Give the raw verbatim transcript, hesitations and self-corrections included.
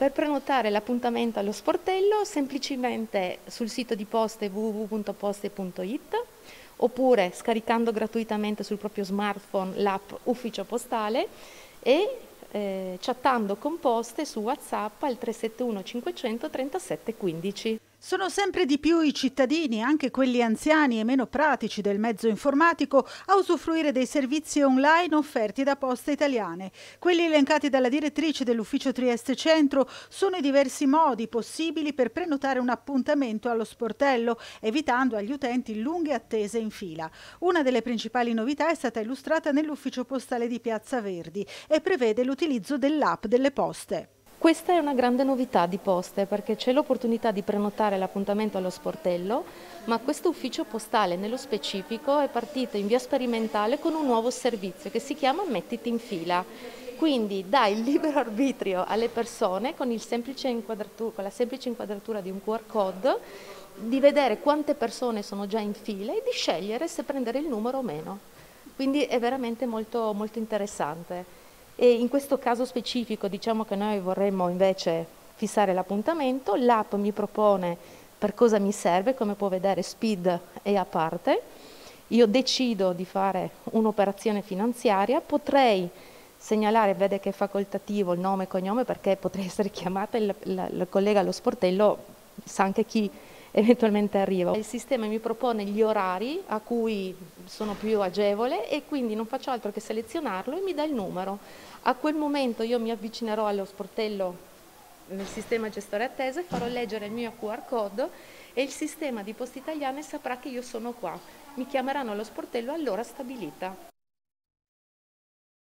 per prenotare l'appuntamento allo sportello semplicemente sul sito di Poste w w w punto poste punto it oppure scaricando gratuitamente sul proprio smartphone l'app Ufficio Postale e eh, chattando con Poste su WhatsApp al tre sette uno cinquecento trentasette quindici. Sono sempre di più i cittadini, anche quelli anziani e meno pratici del mezzo informatico, a usufruire dei servizi online offerti da Poste Italiane. Quelli elencati dalla direttrice dell'Ufficio Trieste Centro sono i diversi modi possibili per prenotare un appuntamento allo sportello, evitando agli utenti lunghe attese in fila. Una delle principali novità è stata illustrata nell'Ufficio Postale di Piazza Verdi e prevede l'utilizzo dell'app delle Poste. Questa è una grande novità di Poste perché c'è l'opportunità di prenotare l'appuntamento allo sportello, ma questo ufficio postale nello specifico è partito in via sperimentale con un nuovo servizio che si chiama Mettiti in fila. Quindi dà il libero arbitrio alle persone con, il semplice inquadratura, con la semplice inquadratura di un Q R code di vedere quante persone sono già in fila e di scegliere se prendere il numero o meno. Quindi è veramente molto, molto interessante. E in questo caso specifico diciamo che noi vorremmo invece fissare l'appuntamento, l'app mi propone per cosa mi serve, come può vedere Speed è a parte, io decido di fare un'operazione finanziaria, potrei segnalare, vede che è facoltativo il nome e cognome perché potrei essere chiamata, il, il, il collega allo sportello sa anche chi eventualmente arriva. Il sistema mi propone gli orari a cui sono più agevole e quindi non faccio altro che selezionarlo e mi dà il numero. A quel momento io mi avvicinerò allo sportello nel sistema gestore attese, farò leggere il mio Q R code e il sistema di Poste Italiane saprà che io sono qua. Mi chiameranno allo sportello all'ora stabilita.